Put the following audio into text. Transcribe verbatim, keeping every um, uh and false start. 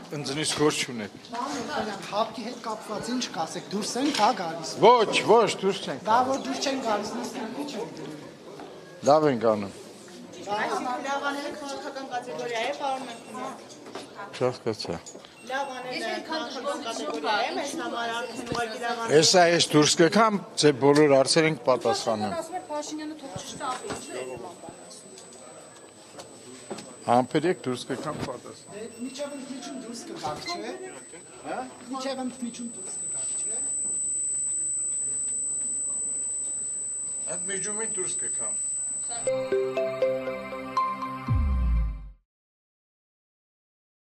Ընձնից գործ չունեք։ ՀԱՊԿ-ի հետ կապված ինչ կասեք, դուրս ենք, հա գալիս։ Ոչ, ոչ, դուրս չենք։ Դա որ դուրս չեն գալիս, նստանքի չեն դրում։ Լավ ենք անում։ Այսինքն լավ անելը քաղաքական կատեգորիա է, պարոն Մելքոնյան։ Չհասկացա։ Լավ անելը քաղաքական կատեգորիա է, մեզ համար արդեն ուղղակի լավ անելը։ Էսա էս դուրս կգամ, ձեր բոլոր հարցեր ենք պատասխանում։ Ասում է Փաշինյանը թող չստապի, ինչ է Համբերեք դուրս կգամ պատասխան։ Միջև ընդմիջում դուրս կգաք, չէ՞։ Հա։ Միջև ընդմիջում դուրս կգաք, չէ՞։ Ընդմիջումին դուրս կգամ։